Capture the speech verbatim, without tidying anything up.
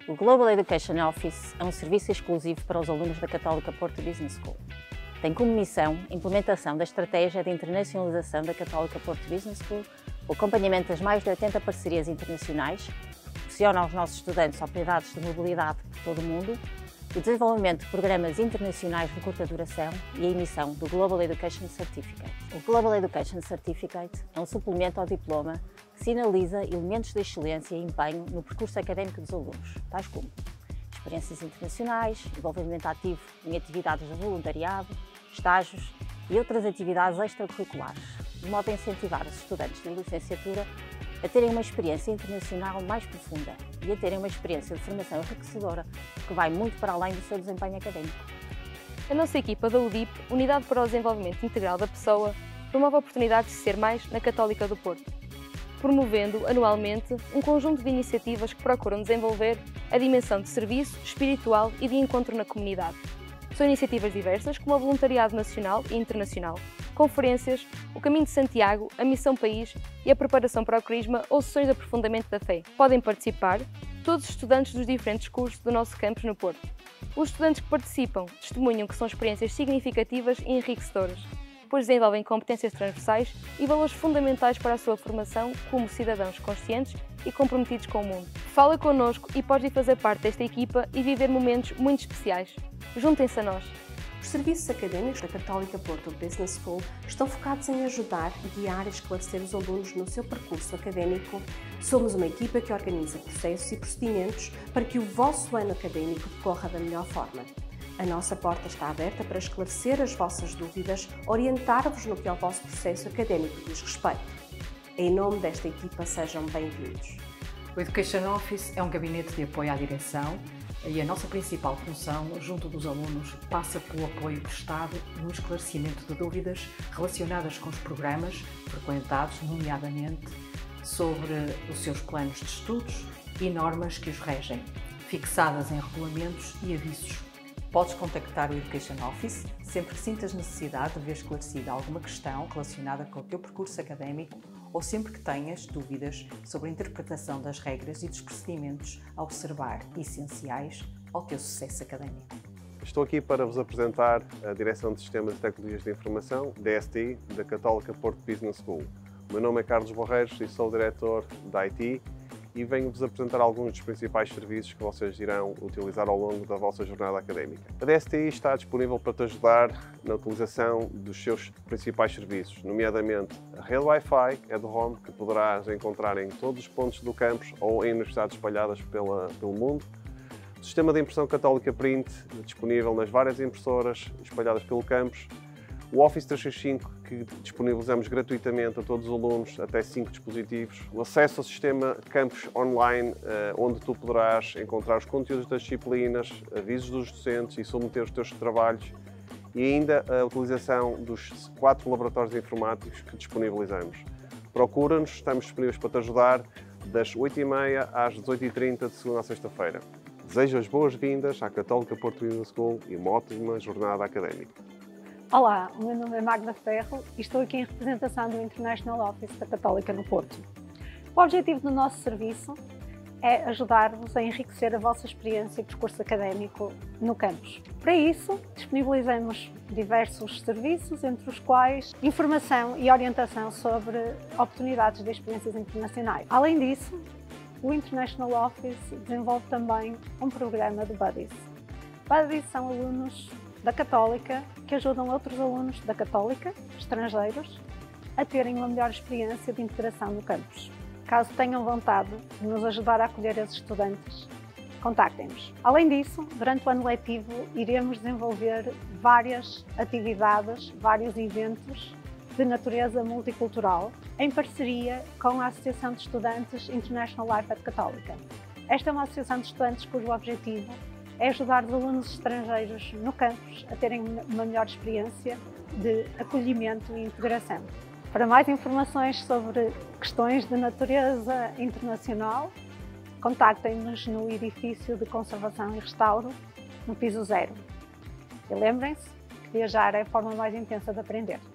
O Global Education Office é um serviço exclusivo para os alunos da Católica Porto Business School. Tem como missão a implementação da estratégia de internacionalização da Católica Porto Business School, o acompanhamento das mais de oitenta parcerias internacionais, proporciona aos nossos estudantes oportunidades de mobilidade por todo o mundo, o desenvolvimento de programas internacionais de curta duração e a emissão do Global Education Certificate. O Global Education Certificate é um suplemento ao diploma que sinaliza elementos de excelência e empenho no percurso académico dos alunos, tais como experiências internacionais, envolvimento ativo em atividades de voluntariado, estágios e outras atividades extracurriculares, de modo a incentivar os estudantes de licenciatura a terem uma experiência internacional mais profunda e a terem uma experiência de formação enriquecedora que vai muito para além do seu desempenho académico. A nossa equipa da U D I P, Unidade para o Desenvolvimento Integral da Pessoa, promove a oportunidade de ser mais na Católica do Porto, promovendo anualmente um conjunto de iniciativas que procuram desenvolver a dimensão de serviço, espiritual e de encontro na comunidade. São iniciativas diversas como o voluntariado nacional e internacional, conferências, o Caminho de Santiago, a Missão País e a preparação para o Crisma ou sessões de aprofundamento da fé. Podem participar todos os estudantes dos diferentes cursos do nosso campus no Porto. Os estudantes que participam testemunham que são experiências significativas e enriquecedoras, pois desenvolvem competências transversais e valores fundamentais para a sua formação como cidadãos conscientes e comprometidos com o mundo. Fala connosco e podes fazer parte desta equipa e viver momentos muito especiais. Juntem-se a nós! Os serviços académicos da Católica Porto Business School estão focados em ajudar, guiar e esclarecer os alunos no seu percurso académico. Somos uma equipa que organiza processos e procedimentos para que o vosso ano académico decorra da melhor forma. A nossa porta está aberta para esclarecer as vossas dúvidas, orientar-vos no que ao vosso processo académico diz respeito. Em nome desta equipa, sejam bem-vindos. O Education Office é um gabinete de apoio à direção e a nossa principal função, junto dos alunos, passa pelo apoio prestado no esclarecimento de dúvidas relacionadas com os programas frequentados, nomeadamente sobre os seus planos de estudos e normas que os regem, fixadas em regulamentos e avisos. Podes contactar o Education Office sempre que sintas necessidade de ver esclarecida alguma questão relacionada com o teu percurso académico ou sempre que tenhas dúvidas sobre a interpretação das regras e dos procedimentos a observar essenciais ao teu sucesso académico. Estou aqui para vos apresentar a Direção de Sistemas e Tecnologias de Informação, D S T I, da Católica Porto Business School. O meu nome é Carlos Borreiros e sou o Diretor da I T e venho-vos apresentar alguns dos principais serviços que vocês irão utilizar ao longo da vossa jornada académica. A D S T I está disponível para te ajudar na utilização dos seus principais serviços, nomeadamente a rede Wi-Fi EduHome, que poderás encontrar em todos os pontos do campus ou em universidades espalhadas pela, pelo mundo, o sistema de impressão Católica Print, disponível nas várias impressoras espalhadas pelo campus, o Office trezentos e sessenta e cinco, que disponibilizamos gratuitamente a todos os alunos, até cinco dispositivos. O acesso ao sistema Campus Online, onde tu poderás encontrar os conteúdos das disciplinas, avisos dos docentes e submeter os teus trabalhos. E ainda a utilização dos quatro laboratórios informáticos que disponibilizamos. Procura-nos, estamos disponíveis para te ajudar das oito e meia às dezoito e trinta de segunda a sexta-feira. Desejo as boas-vindas à Católica Porto Business School e uma ótima jornada académica. Olá, o meu nome é Magda Ferro e estou aqui em representação do International Office da Católica no Porto. O objetivo do nosso serviço é ajudar-vos a enriquecer a vossa experiência e percurso académico no campus. Para isso, disponibilizamos diversos serviços, entre os quais informação e orientação sobre oportunidades de experiências internacionais. Além disso, o International Office desenvolve também um programa de Buddies. Buddies são alunos da Católica que ajudam outros alunos da Católica, estrangeiros, a terem uma melhor experiência de integração no campus. Caso tenham vontade de nos ajudar a acolher esses estudantes, contactem-nos. Além disso, durante o ano letivo, iremos desenvolver várias atividades, vários eventos de natureza multicultural, em parceria com a Associação de Estudantes International Life at Católica. Esta é uma associação de estudantes cujo objetivo é ajudar os alunos estrangeiros no campus a terem uma melhor experiência de acolhimento e integração. Para mais informações sobre questões de natureza internacional, contactem-nos no edifício de conservação e restauro, no piso zero. E lembrem-se que viajar é a forma mais intensa de aprender.